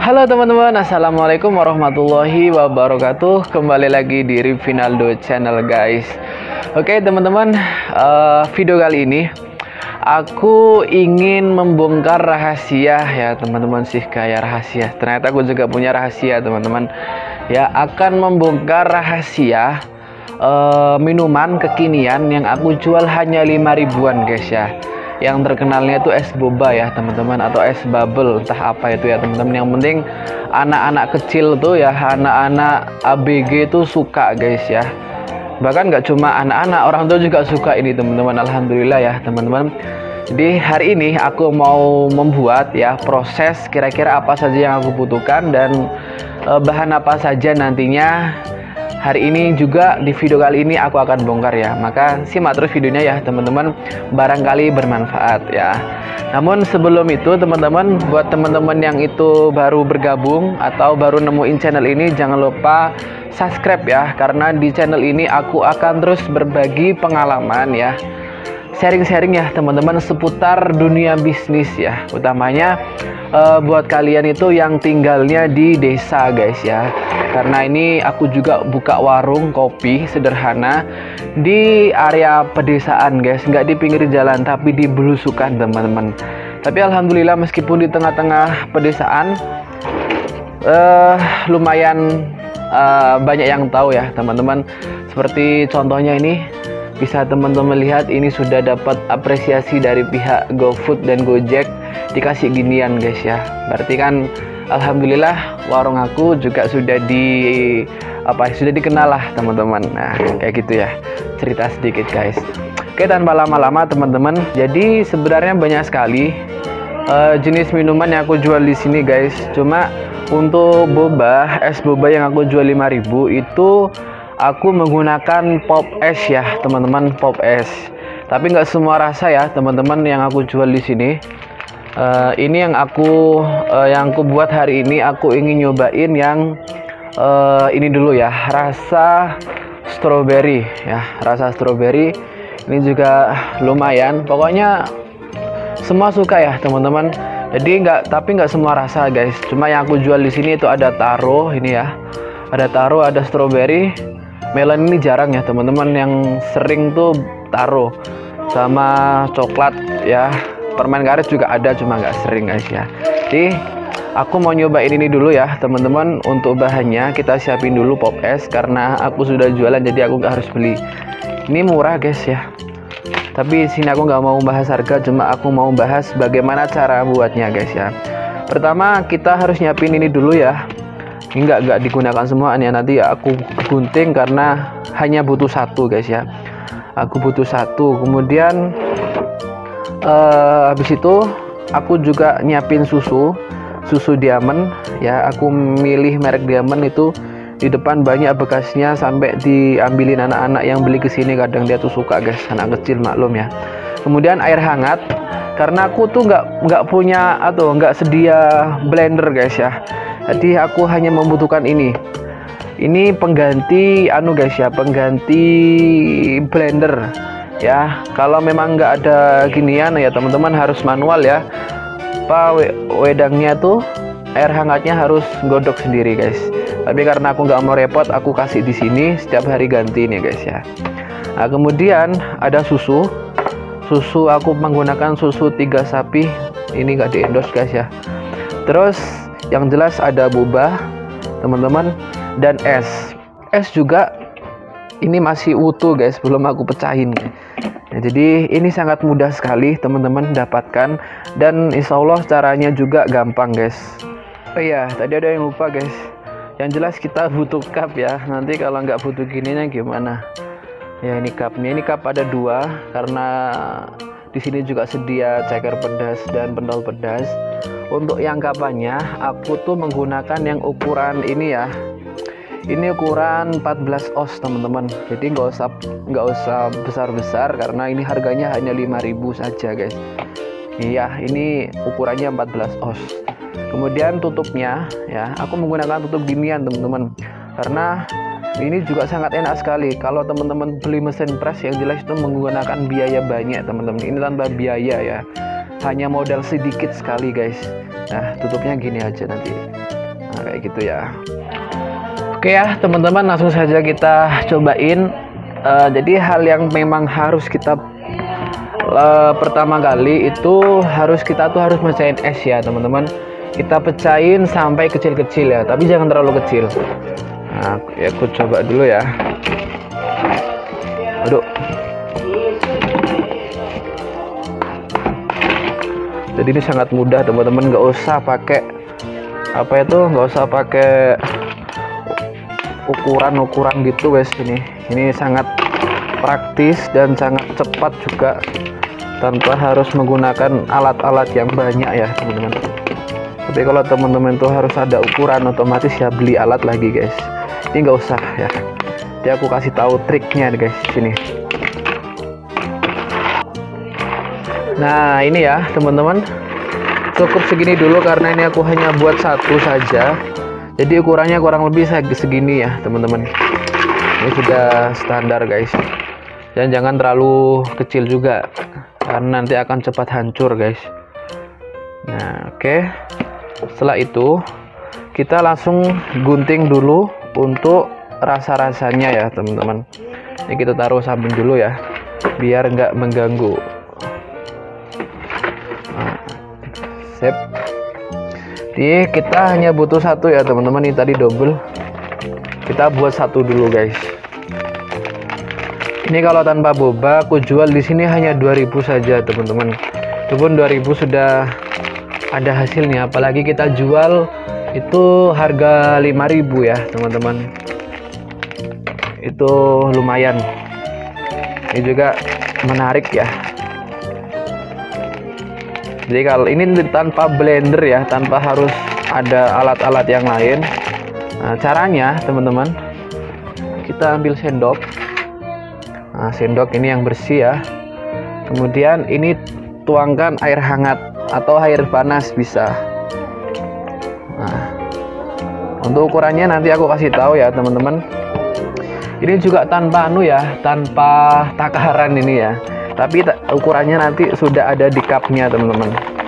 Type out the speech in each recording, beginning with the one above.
Halo teman-teman, assalamualaikum warahmatullahi wabarakatuh. Kembali lagi di Rivinaldo Channel guys. Oke teman-teman, video kali ini aku ingin membongkar rahasia ya teman-teman, sih kayak rahasia. Ternyata aku juga punya rahasia teman-teman. Ya, akan membongkar rahasia minuman kekinian yang aku jual hanya 5 ribuan guys ya. Yang terkenalnya itu es boba ya teman-teman, atau es bubble, entah apa itu ya teman-teman. Yang penting anak-anak kecil tuh ya, anak-anak ABG itu suka guys ya. Bahkan nggak cuma anak-anak, orang tua juga suka ini teman-teman. Alhamdulillah ya teman-teman. Jadi hari ini aku mau membuat ya proses kira-kira apa saja yang aku butuhkan dan bahan apa saja nantinya. Hari ini juga di video kali ini aku akan bongkar ya. Maka simak terus videonya ya teman-teman, barangkali bermanfaat ya. Namun sebelum itu teman-teman, buat teman-teman yang itu baru bergabung atau baru nemuin channel ini, jangan lupa subscribe ya. Karena di channel ini aku akan terus berbagi pengalaman ya, sharing-sharing ya teman-teman seputar dunia bisnis ya. Utamanya buat kalian itu yang tinggalnya di desa guys ya. Karena ini aku juga buka warung kopi sederhana di area pedesaan guys, nggak di pinggir jalan tapi di belusukan teman-teman. Tapi alhamdulillah meskipun di tengah-tengah pedesaan lumayan banyak yang tahu ya teman-teman. Seperti contohnya ini, bisa teman-teman lihat ini sudah dapat apresiasi dari pihak GoFood dan Gojek, dikasih ginian guys ya. Berarti kan alhamdulillah warung aku juga sudah sudah dikenal lah teman-teman. Nah kayak gitu ya cerita sedikit guys. Oke, tanpa lama-lama teman-teman, jadi sebenarnya banyak sekali jenis minuman yang aku jual di sini guys. Cuma untuk boba, es boba yang aku jual 5.000 itu aku menggunakan pop es ya teman-teman, pop es. Tapi nggak semua rasa ya teman-teman yang aku jual di sini. Ini yang aku buat hari ini. Aku ingin nyobain yang ini dulu ya, rasa strawberry ya, rasa strawberry. Ini juga lumayan. Pokoknya semua suka ya teman-teman. Jadi nggak semua rasa guys. Cuma yang aku jual di sini itu ada taro ini ya, ada taro, ada strawberry. Melon ini jarang ya teman-teman, yang sering tuh taro sama coklat ya. Permen karet juga ada, cuma nggak sering guys ya. Jadi aku mau nyobain ini dulu ya teman-teman. Untuk bahannya kita siapin dulu pop es, karena aku sudah jualan jadi aku nggak harus beli. Ini murah guys ya. Tapi sini aku nggak mau bahas harga, cuma aku mau bahas bagaimana cara buatnya guys ya. Pertama kita harus nyiapin ini dulu ya. Ini nggak digunakan semua nih, nanti ya aku gunting karena hanya butuh satu guys ya. Aku butuh satu. Kemudian habis itu aku juga nyiapin susu diamond ya. Aku milih merek diamond itu, di depan banyak bekasnya sampai diambilin anak-anak yang beli kesini. Kadang dia tuh suka guys, anak kecil maklum ya. Kemudian air hangat, karena aku tuh nggak punya atau nggak sedia blender guys ya. Jadi aku hanya membutuhkan ini pengganti guys ya, pengganti blender ya. Kalau memang nggak ada ginian ya teman-teman, harus manual ya. Wedangnya tuh air hangatnya harus godok sendiri guys. Tapi karena aku nggak mau repot, aku kasih di sini setiap hari ganti nih guys ya. Nah kemudian ada susu aku menggunakan susu 3 sapi. Ini nggak di-endorse guys ya. Terus yang jelas ada boba teman-teman, dan es juga ini masih utuh guys, belum aku pecahin. Nah, jadi ini sangat mudah sekali teman-teman dapatkan, dan insya Allah caranya juga gampang guys. Oh iya, tadi ada yang lupa guys. Yang jelas kita butuh cup ya. Nanti kalau nggak butuh gininya gimana? Ya ini cupnya, ini cup ada 2 karena di sini juga sedia ceker pedas dan pendol pedas. Untuk yang kapannya aku tuh menggunakan yang ukuran ini ya. Ini ukuran 14 oz teman-teman. Jadi nggak usah besar-besar karena ini harganya hanya 5.000 saja guys. Iya, ini ukurannya 14 oz. Kemudian tutupnya ya, aku menggunakan tutup ginian teman-teman. Karena ini juga sangat enak sekali. Kalau teman-teman beli mesin press, yang jelas itu menggunakan biaya banyak teman-teman. Ini tanpa biaya ya, hanya modal sedikit sekali guys. Nah tutupnya gini aja nanti. Nah, kayak gitu ya. Oke ya teman-teman, langsung saja kita cobain. Jadi hal yang memang harus kita pertama kali itu kita tuh harus mecahin es ya teman-teman. Kita pecahin sampai kecil-kecil ya, tapi jangan terlalu kecil. Nah, ya aku coba dulu ya. Aduh. Jadi ini sangat mudah teman-teman, nggak usah pakai nggak usah pakai ukuran gitu guys. Ini sangat praktis dan sangat cepat juga, tanpa harus menggunakan alat-alat yang banyak ya teman-teman. Tapi kalau teman-teman tuh harus ada ukuran, otomatis ya beli alat lagi guys. Ini nggak usah ya. Jadi aku kasih tahu triknya guys di sini. Nah ini ya teman-teman, cukup segini dulu karena ini aku hanya buat satu saja. Jadi ukurannya kurang lebih segini ya teman-teman. Ini sudah standar guys. Dan jangan terlalu kecil juga, karena nanti akan cepat hancur guys. Nah oke. Setelah itu kita langsung gunting dulu untuk rasa-rasanya ya teman-teman. Ini kita taruh samping dulu ya, biar nggak mengganggu. Nah, sip. Jadi kita hanya butuh satu ya teman-teman. Ini tadi double, kita buat satu dulu guys. Ini kalau tanpa boba aku jual di sini hanya 2000 saja teman-teman. Itu pun 2000 sudah ada hasilnya, apalagi kita jual itu harga 5000 ya teman-teman. Itu lumayan. Ini juga menarik ya. Jadi kalau ini tanpa blender ya, tanpa harus ada alat-alat yang lain. Nah, caranya teman-teman, kita ambil sendok. Nah, sendok ini yang bersih ya. Kemudian ini tuangkan air hangat atau air panas bisa. Nah, untuk ukurannya nanti aku kasih tahu ya teman-teman. Ini juga tanpa tanpa takaran ini ya. Tapi ukurannya nanti sudah ada di cupnya teman-teman.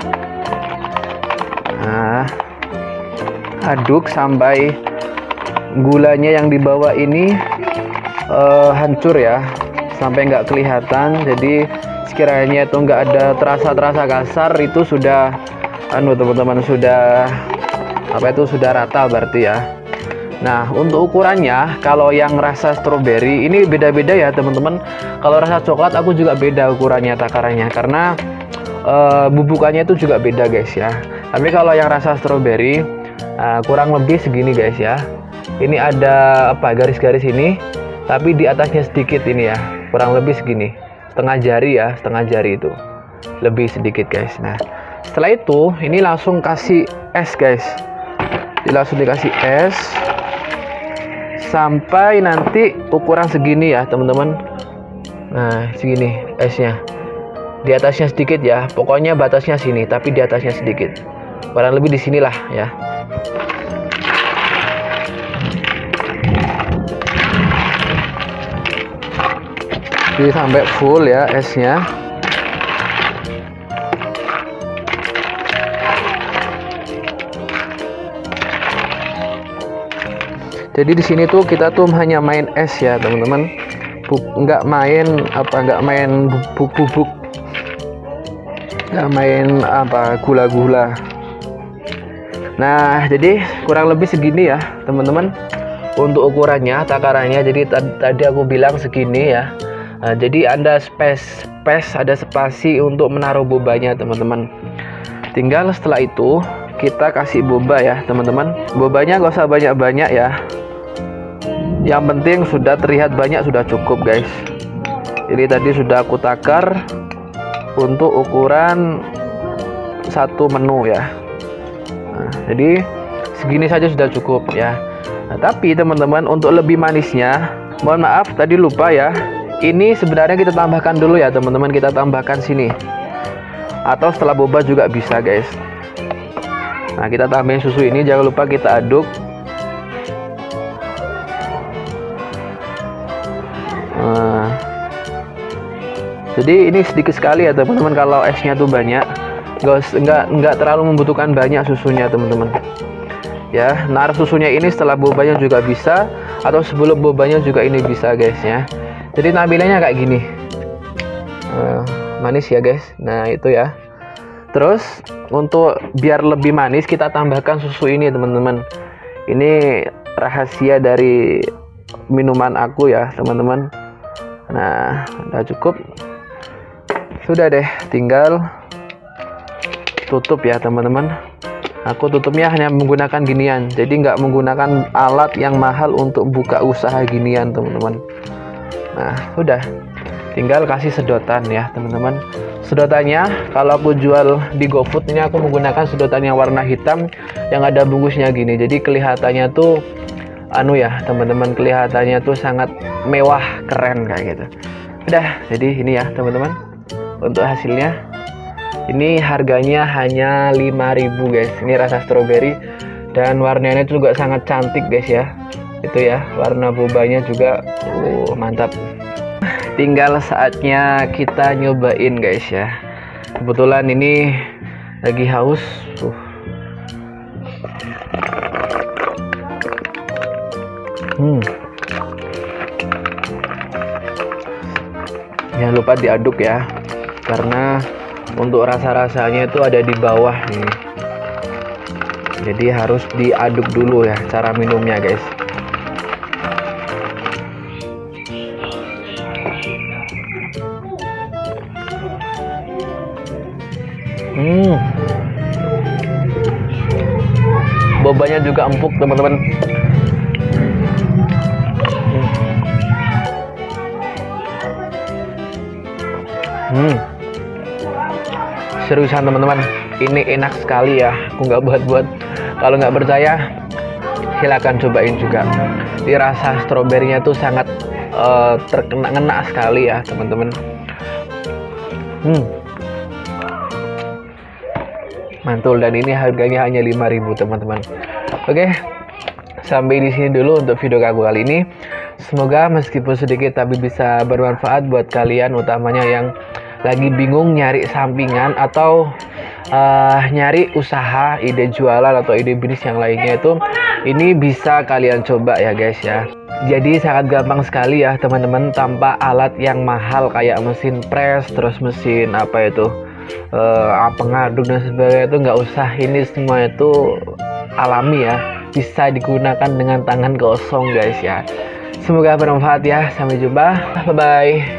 Nah, aduk sampai gulanya yang di bawah ini hancur ya, sampai nggak kelihatan. Jadi sekiranya itu nggak ada terasa kasar, itu sudah teman-teman, sudah sudah rata berarti ya. Nah untuk ukurannya, kalau yang rasa stroberi ini beda-beda ya teman-teman. Kalau rasa coklat aku juga beda ukurannya, takarannya, karena bubukannya itu juga beda guys ya. Tapi kalau yang rasa stroberi kurang lebih segini guys ya. Ini ada garis-garis ini, tapi di atasnya sedikit ini ya, kurang lebih segini, setengah jari itu lebih sedikit guys. Nah setelah itu ini langsung kasih es guys. Langsung dikasih es sampai nanti ukuran segini ya teman-teman. Nah segini esnya, di atasnya sedikit ya, pokoknya batasnya sini tapi di atasnya sedikit, kurang lebih di sinilah ya. Jadi sampai full ya esnya. Jadi di sini tuh kita tuh hanya main es ya teman-teman, nggak main bubuk, nggak main gula-gula. Nah jadi kurang lebih segini ya teman-teman untuk ukurannya, takarannya. Jadi tadi aku bilang segini ya. Nah, jadi ada ada spasi untuk menaruh bobanya teman-teman. Tinggal setelah itu kita kasih boba ya teman-teman. Bobanya nggak usah banyak-banyak ya, yang penting sudah terlihat banyak sudah cukup guys. Ini tadi sudah aku takar untuk ukuran satu menu ya. Nah, jadi segini saja sudah cukup ya. Nah, tapi teman-teman untuk lebih manisnya, mohon maaf tadi lupa ya. Ini sebenarnya kita tambahkan dulu ya teman-teman, kita tambahkan sini. Atau setelah boba juga bisa guys. Nah kita tambahin susu ini, jangan lupa kita aduk. Nah, jadi ini sedikit sekali ya teman-teman, kalau esnya tuh banyak, nggak terlalu membutuhkan banyak susunya teman-teman. ya. Naruh susunya ini setelah bobanya juga bisa, atau sebelum bobanya juga ini bisa guys ya. Jadi tampilannya kayak gini, manis ya guys. Nah itu ya. Terus untuk biar lebih manis kita tambahkan susu ini teman-teman. Ini rahasia dari minuman aku ya teman-teman. Nah udah cukup, sudah deh, tinggal tutup ya teman-teman. Aku tutupnya hanya menggunakan ginian, jadi nggak menggunakan alat yang mahal untuk buka usaha ginian teman-teman. Nah sudah, tinggal kasih sedotan ya teman-teman. Sedotannya kalau aku jual di GoFood ini aku menggunakan sedotan yang warna hitam yang ada bungkusnya gini, jadi kelihatannya tuh ya teman-teman, kelihatannya tuh sangat mewah, keren kayak gitu. Udah, jadi ini ya teman-teman untuk hasilnya. Ini harganya hanya 5.000 guys. Ini rasa stroberi dan warnanya juga sangat cantik guys ya. Itu ya, warna bobanya juga mantap. Tinggal saatnya kita nyobain guys ya. Kebetulan ini lagi haus. Jangan lupa diaduk ya, karena untuk rasa-rasanya itu ada di bawah nih. Jadi harus diaduk dulu ya cara minumnya guys. Bobanya juga empuk teman-teman. Seriusan teman-teman, ini enak sekali ya. Aku nggak buat-buat. Kalau nggak percaya, silakan cobain juga. Di rasa stroberinya tuh sangat terkena sekali ya teman-teman. Mantul, dan ini harganya hanya 5.000 teman-teman. Oke, sampai di sini dulu untuk video aku kali ini. Semoga meskipun sedikit tapi bisa bermanfaat buat kalian, utamanya yang lagi bingung nyari sampingan atau nyari usaha, ide jualan atau ide bisnis yang lainnya itu. Ini bisa kalian coba ya guys ya. Jadi sangat gampang sekali ya teman-teman, tanpa alat yang mahal kayak mesin press, terus mesin pengaduk dan sebagainya, itu nggak usah. Ini semua itu alami ya, bisa digunakan dengan tangan kosong guys ya. Semoga bermanfaat ya. Sampai jumpa, bye bye.